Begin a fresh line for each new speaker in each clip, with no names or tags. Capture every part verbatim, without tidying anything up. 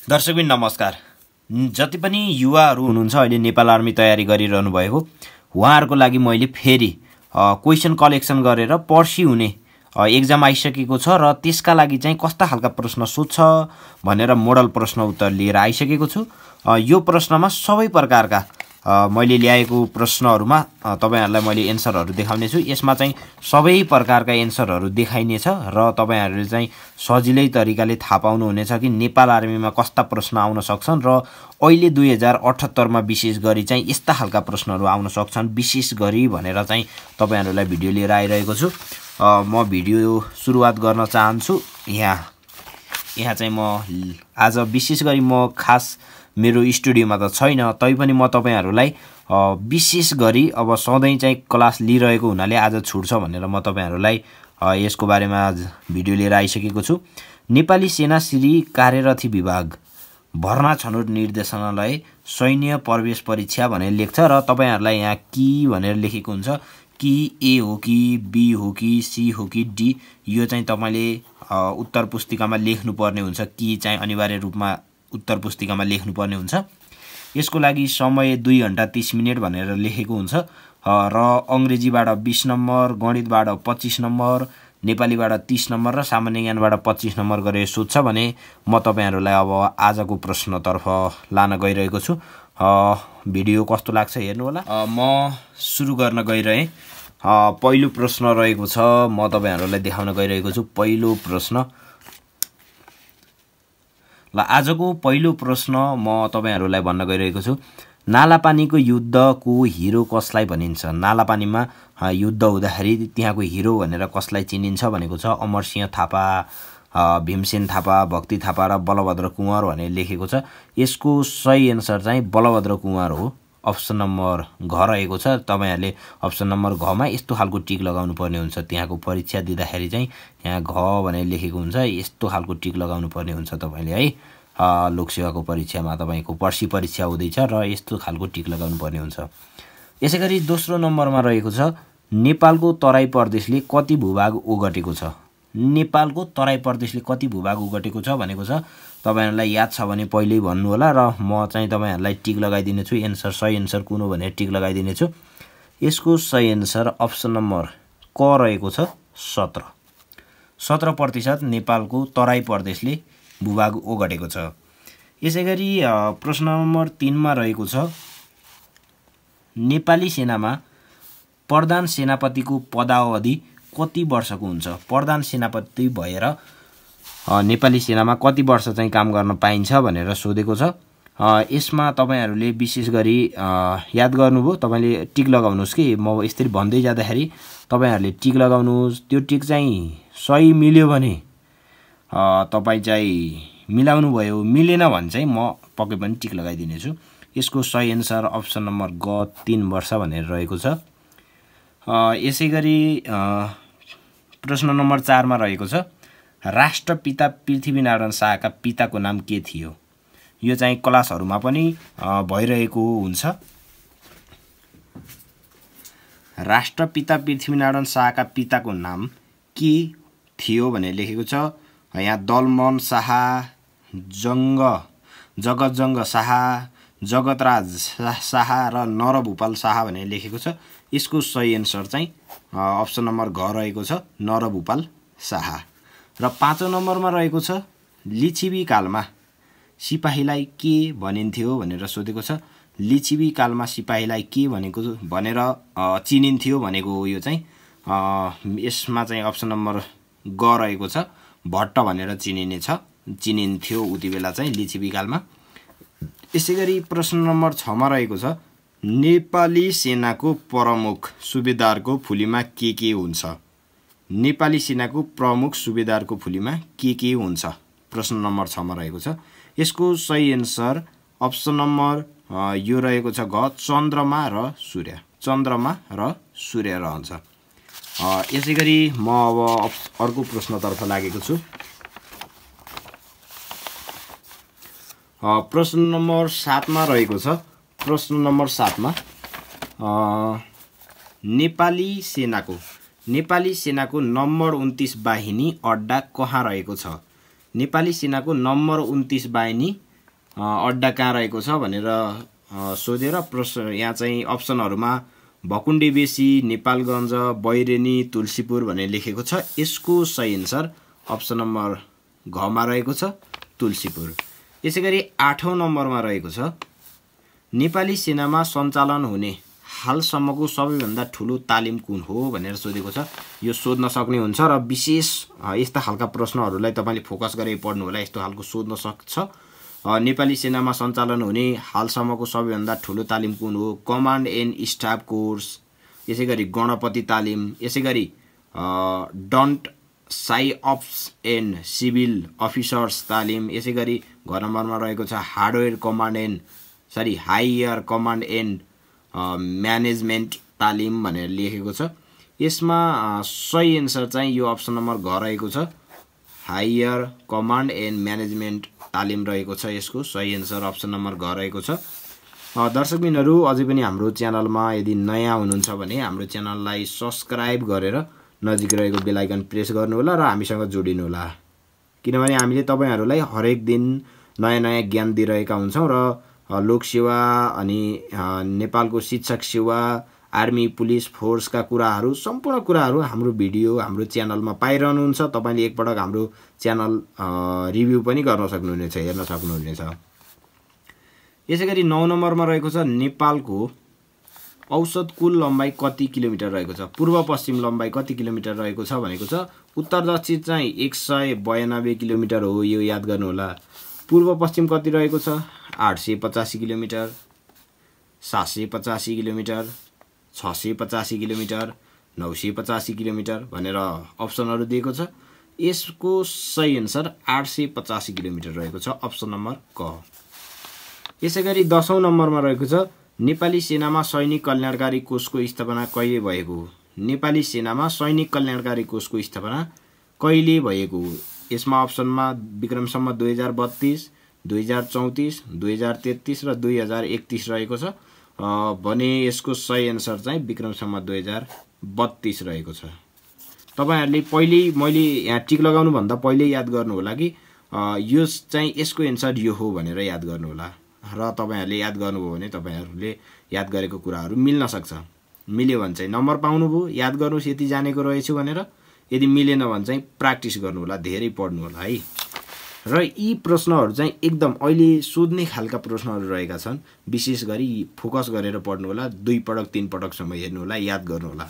दर्शकबिन नमस्कार। जति पनि युवाहरू हुनुहुन्छ अहिले नेपाल आर्मी तयारी गरिरहनु भएको उहाँहरूको लागि मैले फेरि क्वेशन कलेक्सन गरेर पर्सि हुने एक्जाम आइसकेको छ र त्यसका लागि चाहिँ कस्ता खालका प्रश्न सोध्छ भनेर मोडल प्रश्न उत्तर लिएर आइसकेको छु। यो प्रश्नमा सबै प्रकारका मैले ल्याएको प्रश्नहरुमा तपाईहरुलाई मैले एन्सरहरु देखाउने छु। यसमा चाहिँ सबै प्रकारका एन्सरहरु देखाइनेछ र तपाईहरुले चाहिँ सजिलै तरिकाले थाहा पाउनु हुनेछ कि नेपाल आर्मीमा कस्ता प्रश्न आउन सक्छन् र अहिले दुई हजार अठहत्तर मा विशेष गरी चाहिँ यस्ता खालका प्रश्नहरु आउन सक्छन् विशेष गरी भनेर चाहिँ तपाईहरुलाई भिडियो लिएर आइरहेको छु। म भिडियो सुरुवात गर्न चाहन्छु। यहाँ यहाँ चाहिँ म आज विशेष गरी म खास मेरो स्टुडियोमा त छैन, तैपनि म तपाईहरुलाई विशेष गरी अब सधैं चाहिँ क्लास लिइरहेको हुनाले आज छुट्छ भनेर म तपाईहरुलाई यसको बारेमा भिडियो लिएर आइसकेको छु। नेपाली सेना श्री कार्यरथी विभाग भर्ना छनौट निर्देशनालय सैन्य प्रवेश परीक्षा भनेर लेख्छ र तपाईहरुलाई यहाँ कि भनेर लेखेको हुन्छ कि ए हो कि बी हो कि सी हो कि डी, यो चाहिँ तपाईले उत्तर पुस्तिकामा लेख्नु पर्ने हुन्छ। कि चाहिँ अनिवार्य रूपमा उत्तर पुस्तिकामा लेख्नु पर्ने हुन्छ। यसको लागि समय दुई घण्टा तीस मिनेट भनेर लेखेको हुन्छ र अंग्रेजीबाट बीस नम्बर, गणितबाट पच्चीस नम्बर, नेपालीबाट तीस नम्बर र सामान्य ज्ञानबाट पच्चीस नम्बर गरेर सोध्छ भने म तपाईहरुलाई अब आजको प्रश्नतर्फ लान गइरहेको छु। भिडियो कस्तो लाग्छ हेर्नु होला। म सुरु गर्न गइरहे। पहिलो प्रश्न रहेको छ, म तपाईहरुलाई देखाउन गइरहेको छु। पहिलो प्रश्न ल आजको पहिलो प्रश्न म तपाईहरुलाई भन्न गइरहेको छु। नालापानीको युद्धको हिरो कसलाई भनिन्छ? नालापानीमा युद्ध हुँदाखेरि त्यहाँको हिरो भनेर कसलाई चिनिन्छ भनेको छ अमरसिंह थापा, भीमसेन थापा, भक्ति थापा र बलभद्र कुँवर भनेर लेखेको छ। यसको सही एन्सर चाहिँ बलभद्र कुँवर हो। अप्सन नम्बर घ रहेको छ। तपाईहरुले अप्सन नम्बर घ मा यस्तो खालको टिक लगाउनु पर्ने हुन्छ। त्यहाँको परीक्षा दिँदाखेरि चाहिँ यहाँ घ भनेर लेखेको हुन्छ, यस्तो खालको टिक लगाउनु पर्ने हुन्छ तपाईले है। लोकसेवाको परीक्षामा तपाईको पर्सि परीक्षा हुँदैछ र यस्तो खालको टिक लगाउनु पर्ने हुन्छ। यसैगरी दोस्रो नम्बरमा रहेको छ नेपालको तराई प्रदेशले कति भूभाग ओगटेको छ? नेपालको तराई प्रदेशले कति भूभाग ओगटेको छ भनेको छ। तपाईहरुलाई याद छ भने पहिल्यै भन्नु होला र म चाहिँ तपाईहरुलाई टिक लगाइदिने छु। एन्सर सही एन्सर कुन हो भनेर टिक लगाइदिने छु। यसको सही एन्सर अप्सन नम्बर क रहेको छ सत्रह। सत्रह प्रतिशत नेपालको तराई प्रदेशले भूभाग ओगटेको छ। यसैगरी प्रश्न नम्बर तीन मा रहेको छ नेपाली सेनामा प्रधान सेनापतिको पदावधि कति वर्षको हुन्छ? प्रधान सेनापति भएर नेपाली सेनामा कति वर्ष चाहिँ काम गर्न पाइन्छ भनेर सोधेको छ। यसमा तपाईहरुले विशेष गरी याद गर्नुभयो, तपाईले टिक लगाउनुस् कि म यसरी भन्दै जाँदाखेरि तपाईहरुले टिक लगाउनुस्। त्यो टिक चाहिँ सही मिल्यो भने तपाई चाहिँ मिलाउनु भयो, मिलेन भने चाहिँ म पक्कै पनि टिक लगाइदिने छु। यसको सही एन्सर अप्सन नम्बर ग तीन वर्ष भनेर रहेको छ। यसैगरी प्रश्न नम्बर चार मा रहेको छ राष्ट्रपिता पृथ्वीनारायण शाहका पिताको नाम के थियो? यो चाहिँ क्लासहरुमा पनि भइरहेको हुन्छ। राष्ट्रपिता पृथ्वीनारायण शाहका पिताको नाम के थियो भने लेखेको छ। यहाँ दलमन शाह, जंग जगतजंग शाह, जगतराज शाह र नरभूपाल शाह भनेर लेखेको छ। यसको सही एन्सर चाहिँ अप्सन नम्बर घ रहेको छ नरभूपाल शाह। र पाँचौं नम्बरमा रहेको छ लिच्छवी कालमा सिपाहीलाई के भनिन्थ्यो भनेर सोधेको छ। लिच्छवी कालमा सिपाहीलाई के भनेको भनेर चिनिन्थ्यो भनेको यो चाहिँ यसमा चाहिँ अप्सन नम्बर ग रहेको छ भट्ट भनेर चिनिने छ, चिनिन्थ्यो उति बेला चाहिँ लिच्छवी कालमा। यसैगरी प्रश्न नम्बर छ मा रहेको छ नेपाली सेनाको प्रमुख सुबेदारको फुलीमा के के हुन्छ? नेपाली सेनाको प्रमुख सुबेदारको फुलीमा के के हुन्छ? प्रश्न नम्बर छ मा रहेको छ। यसको सही एन्सर अप्सन नम्बर यो रहेको छ घ चन्द्रमा र सूर्य। चन्द्रमा र सूर्य रहन्छ। यसैगरी म अब अर्को प्रश्नतर्फ लागेको छु। प्रश्न नम्बर सात मा रहेको छ। प्रश्न नम्बर सात मा नेपाली सेनाको नेपाली सेनाको नम्बर उन्तीस बाहिनी अड्डा कहाँ रहेको छ? नेपाली सेनाको नम्बर उन्तीस बाहिनी अड्डा कहाँ रहेको छ भनेर सोधेर प्रश्न यहाँ चाहिँ अप्सनहरूमा भकुण्डे बेसी, नेपालगञ्ज, बैरेनी, तुलसीपुर भनेर लेखेको छ। यसको सही एन्सर अप्सन नम्बर घमा रहेको छ तुलसीपुर। यसै गरी आठौँ नम्बरमा रहेको छ नेपाली सेनामा सञ्चालन हुने हालसम्मको सबैभन्दा ठुलो तालिम कुन हो भनेर सोधेको छ। यो सोध्न सक्ने हुन्छ र विशेष यस्ता खालका प्रश्नहरूलाई तपाईँले फोकस गरेर पढ्नु होला। यस्तो खालको सोध्न सक्छ। नेपाली सेनामा सञ्चालन हुने हालसम्मको सबैभन्दा ठुलो तालिम कुन हो? कमान्ड एन्ड स्टाफ कोर्स, यसै गरी गणपति तालिम, यसै गरी डन्ट साई अप्स एन्ड सिभिल अफिसर्स तालिम, यसै गरी घर नम्बरमा रहेको छ हार्डवेयर कमान्ड एन्ड सरी हायर कमान्ड एन्ड म्यानेजमेन्ट तालिम भनेर लेखेको छ। यसमा सही एन्सर चाहिँ यो अप्सन नम्बर घ रहेको छ, हायर कमान्ड एन्ड म्यानेजमेन्ट तालिम रहेको छ। यसको सही एन्सर अप्सन नम्बर घ रहेको छ। दर्शकबिनहरू अझै पनि हाम्रो च्यानलमा यदि नयाँ हुनुहुन्छ भने हाम्रो च्यानललाई सब्सक्राइब गरेर नजिक रहेको बेल आइकन प्रेस गर्नुहोला र हामीसँग जोडिनुहोला, किनभने हामीले तपाईँहरूलाई हरेक दिन नयाँ नयाँ ज्ञान दिइरहेका हुन्छौँ र लोकसेवा अनि नेपालको शिक्षक सेवा, आर्मी, पुलिस फोर्सका कुराहरू, सम्पूर्ण कुराहरू हाम्रो भिडियो हाम्रो च्यानलमा पाइरहनुहुन्छ। तपाईँले एकपटक हाम्रो च्यानल रिभ्यू पनि गर्न सक्नुहुनेछ, हेर्न सक्नुहुनेछ। यसै गरी नौ नम्बरमा रहेको छ नेपालको औसत कुल लम्बाइ कति किलोमिटर रहेको छ? पूर्व पश्चिम लम्बाइ कति किलोमिटर रहेको छ भनेको छ। उत्तर दक्षिण चाहिँ एक सय बयानब्बे किलोमिटर हो, यो याद गर्नुहोला। पूर्व पश्चिम कति रहेको छ? आठ सय पचासी किलोमिटर, सात सय पचासी किलोमिटर, छ सय पचासी किलोमिटर, नौ सय पचासी किलोमिटर भनेर अप्सनहरू दिएको छ। यसको सही एन्सर आठ सय पचासी किलोमिटर रहेको छ, अप्सन नम्बर क। यसै गरी दसौँ नम्बरमा रहेको छ नेपाली सेनामा सैनिक कल्याणकारी कोषको स्थापना कहिले भएको हो? नेपाली सेनामा सैनिक कल्याणकारी कोषको स्थापना कहिले भएको हो? यसमा अप्सनमा विक्रमसम्म दुई हजार बत्तीस, दुई हजार चौतिस, दुई हजार तेत्तिस र दुई हजार एकतिस रहेको छ भने यसको सही एन्सर चाहिँ विक्रमसम्म दुई हजार बत्तीस रहेको छ। तपाईँहरूले पहिले मैले यहाँ टिक लगाउनुभन्दा पहिले याद गर्नु होला कि यो चाहिँ यसको एन्सर यो हो भनेर याद गर्नु होला र तपाईँहरूले याद गर्नुभयो भने तपाईँहरूले याद गरेको कुराहरू मिल्न सक्छ। मिल्यो भने चाहिँ नम्बर पाउनुभयो, याद गर्नुहोस् यति जानेको रहेछु भनेर। यदि मिलेन भने चाहिँ प्र्याक्टिस गर्नु होला, धेरै पढ्नु होला है। र यी प्रश्नहरू चाहिँ एकदम अहिले सोध्ने खालका प्रश्नहरू रहेका छन्। विशेष गरी फोकस गरेर पढ्नु होला, दुई पटक तीन पटकसम्म हेर्नु होला, याद गर्नु होला।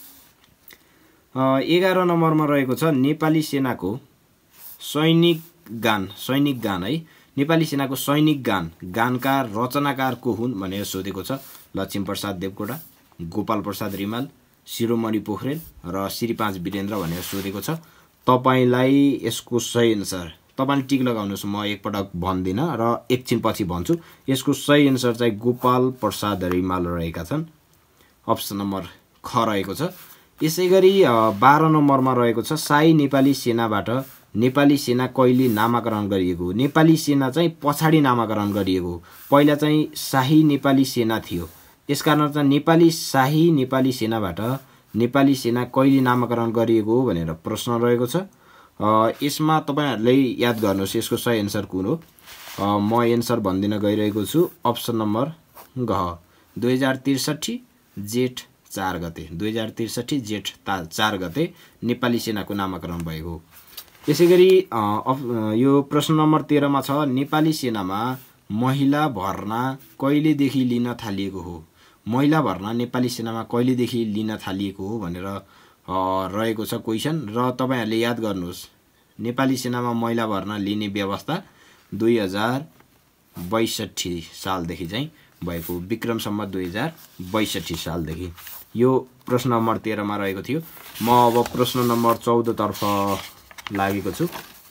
एघार नम्बरमा रहेको छ नेपाली सेनाको सैनिक गान, सैनिक गान है, नेपाली सेनाको सैनिक गान गानका रचनाकार को हुन् भनेर सोधेको छ। लक्ष्मीप्रसाद देवकोटा, गोपाल प्रसाद रिमाल, शिरोमणि पोखरेल र श्रीपाँच वीरेन्द्र भनेर सोधेको छ। तपाईँलाई यसको सही एन्सर तपाईँले टिक लगाउनुहोस्, म एकपटक भन्दिनँ र एकछिन पछि भन्छु। यसको सही एन्सर चाहिँ गोपाल प्रसाद रिमाल रहेका छन्, अप्सन नम्बर ख रहेको छ। यसै गरी बाह्र नम्बरमा रहेको छ शाही नेपाली सेनाबाट नेपाली सेना कहिले नामाकरण गरिएको हो? नेपाली सेना चाहिँ पछाडि नामाकरण गरिएको हो, पहिला चाहिँ शाही नेपाली सेना थियो। यसकारण चाहिँ नेपाली शाही नेपाली सेनाबाट नेपाली सेना कहिले नामाकरण गरिएको हो भनेर प्रश्न रहेको छ। यसमा तपाईँहरूले याद गर्नुहोस् यसको सही एन्सर कुन हो। म एन्सर भनिदिन गइरहेको छु, अप्सन नम्बर घ, दुई हजार त्रिसठी जेठ चार गते, दुई हजार त्रिसठी जेठ चार गते नेपाली सेनाको नामाकरण भएको हो। यसै गरी यो प्रश्न नम्बर तेह्रमा छ नेपाली सेनामा महिला भर्ना कहिलेदेखि लिन थालिएको हो? महिला भर्ना नेपाली सेनामा कहिलेदेखि लिन थालिएको हो भनेर रहेको छ क्वेसन। र तपाईँहरूले याद गर्नुहोस् नेपाली सेनामा महिला भर्ना लिने व्यवस्था दुई हजार बैसठी सालदेखि चाहिँ भएको, विक्रमसम्म दुई हजार बैसठी सालदेखि। यो प्रश्न नम्बर तेह्रमा रहेको थियो। म अब प्रश्न नम्बर चौधतर्फ लागेको छु।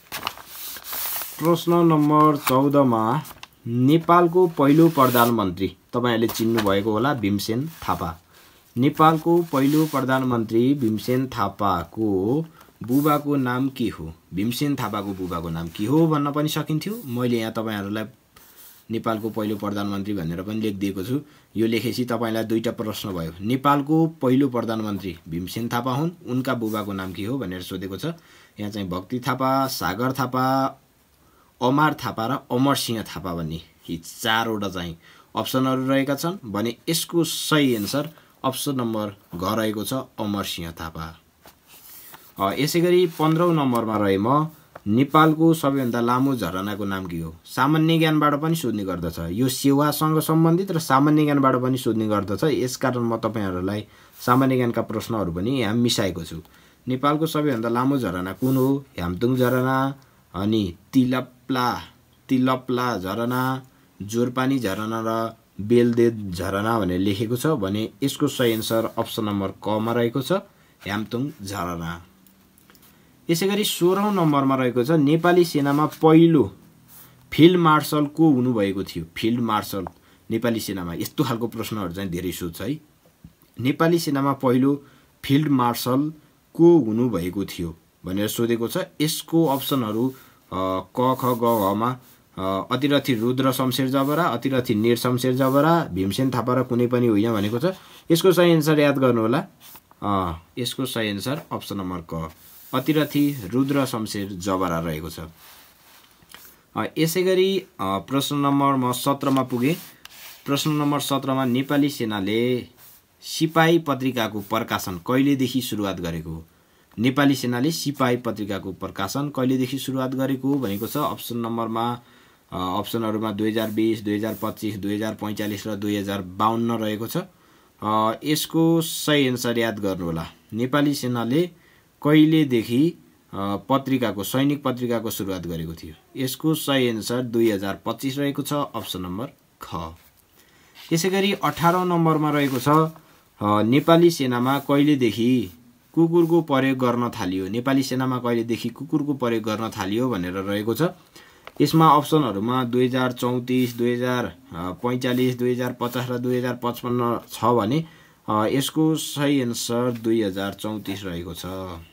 प्रश्न नम्बर चौधमा नेपालको पहिलो प्रधानमन्त्री तपाईँहरूले चिन्नुभएको होला, भीमसेन थापा। नेपालको पहिलो प्रधानमन्त्री भीमसेन थापाको बुबाको नाम के हो? भीमसेन थापाको बुबाको नाम के हो भन्न पनि सकिन्थ्यो। मैले यहाँ तपाईँहरूलाई नेपालको पहिलो प्रधानमन्त्री भनेर पनि लेखिदिएको छु। यो लेखेपछि तपाईँलाई दुईवटा प्रश्न भयो। नेपालको पहिलो प्रधानमन्त्री भीमसेन थापा हुन्, उनका बुबाको नाम के हो भनेर सोधेको छ। यहाँ चाहिँ भक्ति थापा, सागर थापा, अमार थापा र अमरसिंह थापा भन्ने यी चारवटा चाहिँ अप्सनहरू रहेका छन् भने यसको सही एन्सर अप्सन नम्बर घ रहेको छ अमरसिंह थापा। यसै गरी पन्ध्रौँ नम्बरमा रहे म नेपालको सबैभन्दा लामो झरनाको नाम के हो। सामान्य ज्ञानबाट पनि सोध्ने गर्दछ, यो सेवासँग सम्बन्धित र सामान्य ज्ञानबाट पनि सोध्ने गर्दछ। यसकारण म तपाईँहरूलाई सामान्य ज्ञानका प्रश्नहरू पनि यहाँ मिसाएको छु। नेपालको सबैभन्दा लामो झरना कुन हो? ह्याम्तुङ झरना, अनि तिलप्ला तिलप्ला झरना, जोरपानी झरना र बेलदेद झरना भनेर लेखेको छ भने यसको सही एन्सर अप्सन नम्बर कमा रहेको छ ह्याम्तुङ झरना। यसै गरी सोह्रौँ नम्बरमा रहेको छ नेपाली सेनामा पहिलो फिल्ड मार्शल को हुनुभएको थियो। फिल्ड मार्शल नेपाली सेनामा यस्तो खालको प्रश्नहरू चाहिँ धेरै सोध्छ है। नेपाली सेनामा पहिलो फिल्ड मार्शल को हुनुभएको थियो भनेर सोधेको छ। यसको अप्सनहरू क ख ग घमा अतिरथी रुद्र शमशेर जबरा, अतिरथी निर शमशेर जबरा, भीमसेन थापा र कुनै पनि होइन भनेको छ। यसको सही एन्सर याद गर्नु होला। यसको सही एन्सर अप्सन नम्बर क अतिरथी रुद्र शमशेर जबरा रहेको छ। यसै गरी प्रश्न नम्बर म सत्रमा पुगेँ। प्रश्न नम्बर सत्रमा नेपाली सेनाले सिपाही पत्रिकाको प्रकाशन कहिलेदेखि सुरुवात गरेको हो। नेपाली सेनाले सिपाही पत्रिकाको प्रकाशन कहिलेदेखि सुरुवात गरेको भनेको छ। अप्सन नम्बरमा अप्सनहरूमा दुई हजार बिस, दुई हजार पच्चिस, दुई हजार पैँचालिस र दुई हजार बाहन्न रहेको छ। यसको सही एन्सर याद गर्नुहोला। नेपाली सेनाले कहिलेदेखि पत्रिकाको सैनिक पत्रिकाको सुरुवात गरेको थियो। यसको सही एन्सर दुई हजार पच्चिस रहेको छ अप्सन नम्बर ख। यसै गरी अठारौँ नम्बरमा रहेको छ नेपाली सेनामा कहिलेदेखि कुकुरको प्रयोग गर्न थालियो। नेपाली सेनामा कहिलेदेखि कुकुरको प्रयोग गर्न थालियो भनेर रहेको छ। यसमा अप्सनहरूमा दुई हजार चौतिस, दुई हजार पैँचालिस, दुई हजार पचास र दुई हजार पचपन्न छ भने यसको सही एन्सर दुई हजार चौतिस रहेको छ।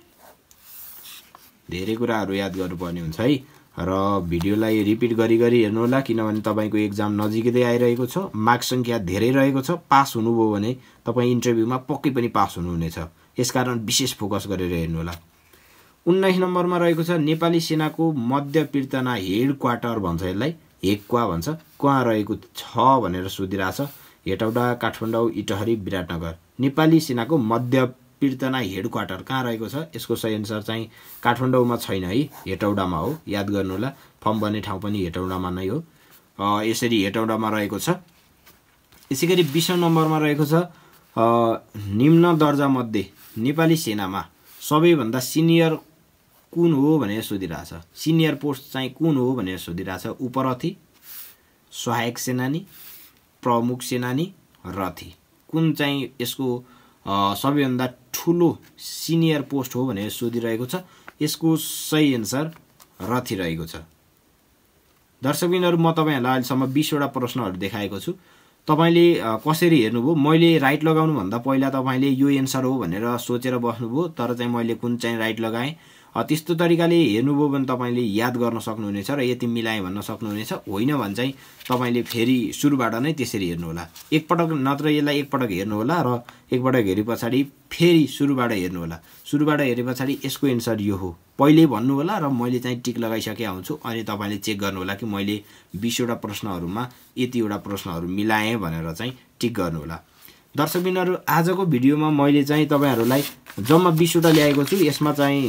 धेरै कुराहरू याद गर्नुपर्ने हुन्छ है र भिडियोलाई रिपिट गरी गरी हेर्नुहोला किनभने तपाईँको एक्जाम नजिकै आइरहेको छ। मार्क्स सङ्ख्या धेरै रहेको छ। पास हुनुभयो भने तपाईँ इन्टरभ्यूमा पक्कै पनि पास हुनुहुनेछ। यसकारण विशेष फोकस गरेर हेर्नुहोला। उन्नाइस नम्बरमा रहेको छ नेपाली सेनाको मध्य पीर्तना हेड क्वार्टर भन्छ, यसलाई हेक्वा भन्छ, कहाँ रहेको छ भनेर सोधिरहेछ। हेटौडा, काठमाडौँ, इटहरी, विराटनगर। नेपाली सेनाको मध्य पीर्तना हेड क्वार्टर कहाँ रहेको छ। यसको सही एन्सर चाहिँ काठमाडौँमा छैन है, हेटौडामा हो। याद गर्नुहोला। फर्म बन्ने ठाउँ पनि हेटौडामा नै हो। यसरी हेटौडामा रहेको छ। यसै गरी बिसौँ नम्बरमा रहेको छ निम्न दर्जामध्ये नेपाली सेनामा सबैभन्दा सिनियर कुन हो भनेर सोधिरहेछ। सिनियर पोस्ट चाहिँ कुन हो भनेर सोधिरहेछ। उपरथी, सहायक सेनानी, प्रमुख सेनानी, रथी। कुन चाहिँ यसको सबैभन्दा ठुलो सिनियर पोस्ट हो भनेर सोधिरहेको छ। यसको सही एन्सर रथी रहेको छ। दर्शकबिनहरू म तपाईँहरूलाई अहिलेसम्म बिसवटा प्रश्नहरू देखाएको छु। तपाईँले कसरी हेर्नुभयो? मैले राइट लगाउनुभन्दा पहिला तपाईँले यो एन्सर हो भनेर सोचेर बस्नुभयो, तर चाहिँ मैले कुन चाहिँ राइट लगाएँ त्यस्तो तरिकाले हेर्नुभयो भने तपाईँले याद गर्न सक्नुहुनेछ र यति मिलाएँ भन्न सक्नुहुनेछ। होइन भने चाहिँ तपाईँले फेरि सुरुबाट नै त्यसरी हेर्नुहोला। एकपटक नत्र यसलाई एकपटक हेर्नुहोला र एकपटक हेरे पछाडि फेरि सुरुबाट हेर्नुहोला। सुरुबाट हेरे पछाडि यसको एन्सर यो हो पहिल्यै भन्नुहोला र मैले चाहिँ टिक लगाइसके हुन्छु। अनि तपाईँले चेक गर्नुहोला कि मैले बिसवटा प्रश्नहरूमा यतिवटा प्रश्नहरू मिलाएँ भनेर चाहिँ टिक गर्नुहोला। दर्शकबिनहरू आजको भिडियोमा मैले चाहिँ तपाईँहरूलाई जम्मा बिसवटा ल्याएको छु। यसमा चाहिँ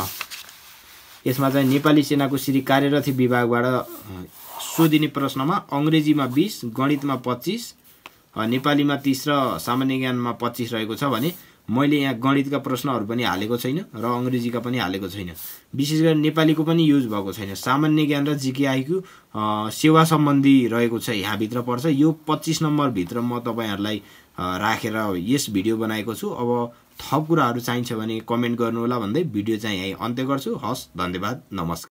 यसमा चाहिँ नेपाली सेनाको श्री कार्यरथी विभागबाट सोधिने प्रश्नमा अङ्ग्रेजीमा बिस, गणितमा पच्चिस, नेपालीमा तीस र सामान्य ज्ञानमा पच्चिस रहेको छ भने मैले यहाँ गणितका प्रश्नहरू पनि हालेको छैन र अङ्ग्रेजीका पनि हालेको छैन। विशेष गरी नेपालीको पनि युज भएको छैन। सामान्य ज्ञान र जिके आइक्यू सेवा सम्बन्धी रहेको छ, यहाँभित्र पर्छ। यो पच्चिस नम्बरभित्र म तपाईँहरूलाई राखेर यस भिडियो बनाएको छु। अब थप कुराहरू चाहिन्छ भने कमेन्ट गर्नुहोला भन्दै भिडियो चाहिँ यहीँ अन्त्य गर्छु। हस्, धन्यवाद, नमस्कार।